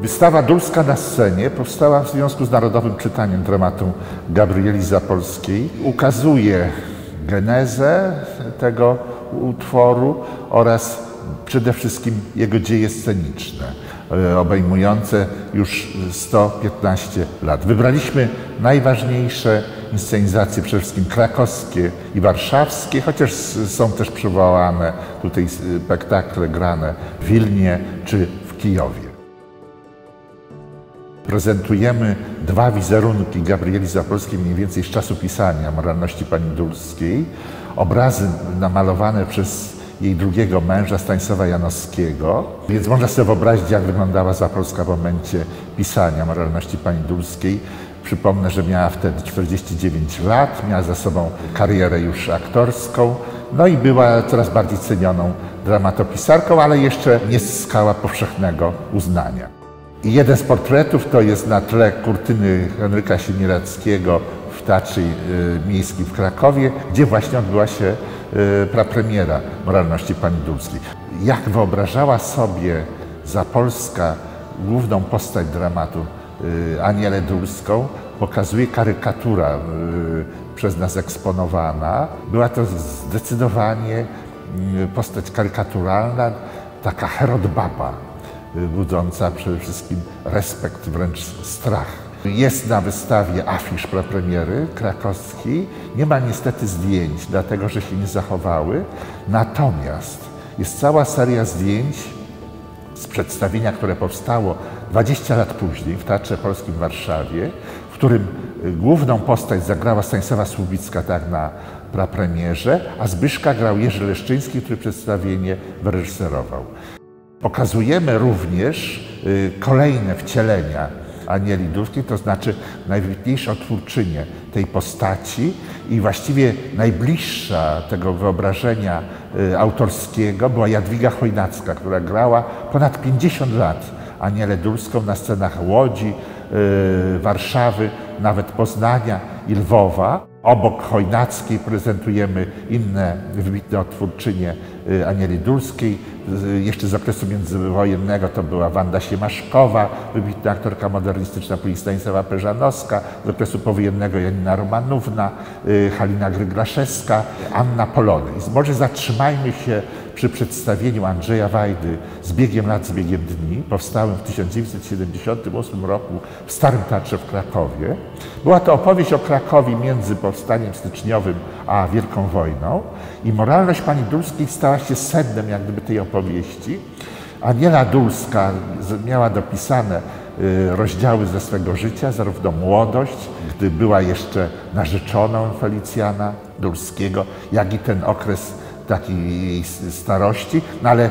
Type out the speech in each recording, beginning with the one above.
Wystawa Dulska na scenie powstała w związku z Narodowym Czytaniem dramatu Gabrieli Zapolskiej. Ukazuje genezę tego utworu oraz przede wszystkim jego dzieje sceniczne, obejmujące już 115 lat. Wybraliśmy najważniejsze inscenizacje, przede wszystkim krakowskie i warszawskie, chociaż są też przywołane tutaj spektakle grane w Wilnie czy w Kijowie. Prezentujemy dwa wizerunki Gabrieli Zapolskiej mniej więcej z czasu pisania Moralności pani Dulskiej. Obrazy namalowane przez jej drugiego męża, Stanisława Janowskiego. Więc można sobie wyobrazić, jak wyglądała Zapolska w momencie pisania Moralności pani Dulskiej. Przypomnę, że miała wtedy 49 lat, miała za sobą karierę już aktorską, no i była coraz bardziej cenioną dramatopisarką, ale jeszcze nie zyskała powszechnego uznania. I jeden z portretów to jest na tle kurtyny Henryka Siemiradzkiego w Teatrze Miejskim w Krakowie, gdzie właśnie odbyła się prapremiera Moralności pani Dulskiej. Jak wyobrażała sobie Zapolska główną postać dramatu Anielę Dulską, pokazuje karykatura przez nas eksponowana. Była to zdecydowanie postać karykaturalna, taka Herod-baba, budząca przede wszystkim respekt, wręcz strach. Jest na wystawie afisz prapremiery krakowskiej. Nie ma niestety zdjęć, dlatego że się nie zachowały. Natomiast jest cała seria zdjęć z przedstawienia, które powstało 20 lat później w Teatrze Polskim w Warszawie, w którym główną postać zagrała Stanisława Słubicka, tak na prapremierze, a Zbyszka grał Jerzy Leszczyński, który przedstawienie wyreżyserował. Pokazujemy również kolejne wcielenia Anieli Dulskiej, to znaczy najwybitniejszą twórczynię tej postaci i właściwie najbliższa tego wyobrażenia autorskiego była Jadwiga Chojnacka, która grała ponad 50 lat Anielę Dulską na scenach Łodzi, Warszawy, nawet Poznania i Lwowa. Obok Chojnackiej prezentujemy inne wybitne odtwórczynie Anieli Dulskiej. Jeszcze z okresu międzywojennego to była Wanda Siemaszkowa, wybitna aktorka modernistyczna, później Stanisława Peżanowska, z okresu powojennego Janina Romanówna, Halina Gryglaszewska, Anna Polony. I może zatrzymajmy się przy przedstawieniu Andrzeja Wajdy Z biegiem lat, z biegiem dni, powstałym w 1978 roku w Starym Teatrze w Krakowie. Była to opowieść o Krakowie między powstaniem styczniowym a Wielką Wojną i Moralność pani Dulskiej stała się sednem jak gdyby tej opowieści. Aniela Dulska miała dopisane rozdziały ze swego życia, zarówno młodość, gdy była jeszcze narzeczoną Felicjana Dulskiego, jak i ten okres takiej starości, no ale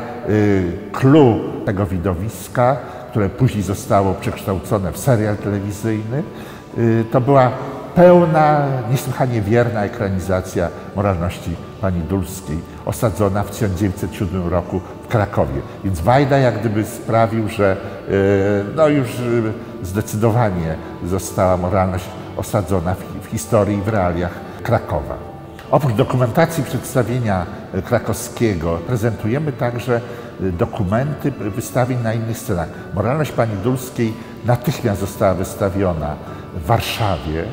clou tego widowiska, które później zostało przekształcone w serial telewizyjny, to była pełna, niesłychanie wierna ekranizacja Moralności pani Dulskiej, osadzona w 1907 roku w Krakowie. Więc Wajda jak gdyby sprawił, że no już zdecydowanie została Moralność osadzona w historii i w realiach Krakowa. Oprócz dokumentacji przedstawienia krakowskiego prezentujemy także dokumenty wystawień na innych scenach. Moralność pani Dulskiej natychmiast została wystawiona w Warszawie,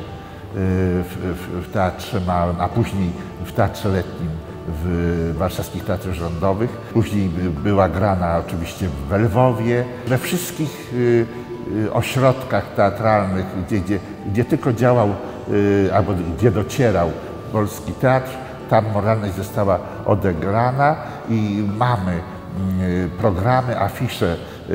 w Teatrze Małym, a później w Teatrze Letnim, w warszawskich teatrach rządowych. Później była grana oczywiście w Lwowie, we wszystkich ośrodkach teatralnych, gdzie tylko działał albo gdzie docierał polski teatr, tam Moralność została odegrana i mamy programy, afisze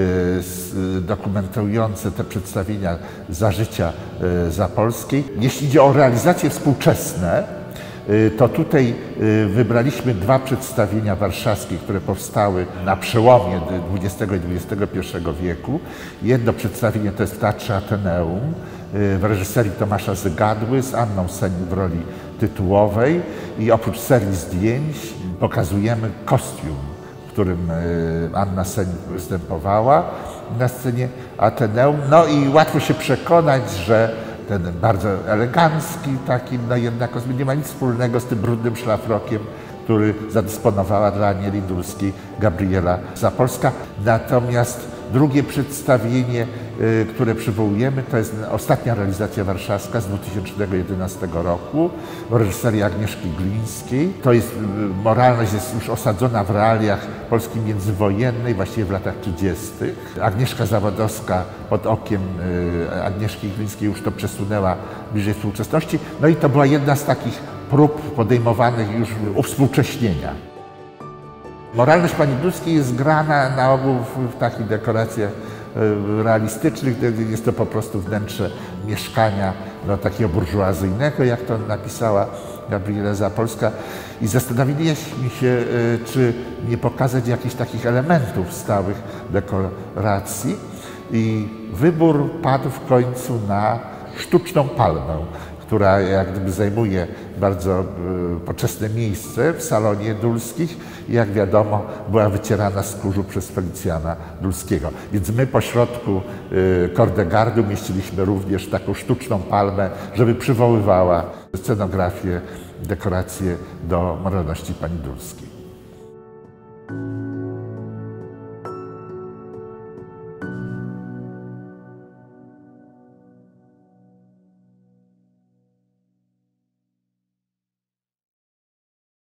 dokumentujące te przedstawienia za życia Zapolskiej. Jeśli idzie o realizacje współczesne, to tutaj wybraliśmy dwa przedstawienia warszawskie, które powstały na przełomie XX i XXI wieku. Jedno przedstawienie to jest w Teatrze Ateneum w reżyserii Tomasza Zygadły z Anną Senik w roli tytułowej i oprócz serii zdjęć pokazujemy kostium, w którym Anna Senik występowała na scenie Ateneum. No i łatwo się przekonać, że ten bardzo elegancki taki, no jednak nie ma nic wspólnego z tym brudnym szlafrokiem, który zadysponowała dla Anieli Dulskiej Gabriela Zapolska. Natomiast Drugie przedstawienie, które przywołujemy, to jest ostatnia realizacja warszawska z 2011 roku w reżyserii Agnieszki Glińskiej. To jest, moralność jest już osadzona w realiach Polski międzywojennej, właściwie w latach 30. Agnieszka Zawodowska pod okiem Agnieszki Glińskiej już to przesunęła bliżej współczesności. No i to była jedna z takich prób podejmowanych już uwspółcześnienia. Moralność pani Dulskiej jest grana na ogół w takich dekoracjach realistycznych. Jest to po prostu wnętrze mieszkania takiego burżuazyjnego, jak to napisała Gabriela Zapolska. I zastanowiliśmy się, czy nie pokazać jakichś takich elementów stałych dekoracji. I wybór padł w końcu na sztuczną palmę, która jak gdyby zajmuje bardzo poczesne miejsce w salonie Dulskich i jak wiadomo była wycierana z kurzu przez Felicjana Dulskiego. Więc my pośrodku kordegardu mieściliśmy również taką sztuczną palmę, żeby przywoływała scenografię, dekoracje do moralności pani Dulskiej.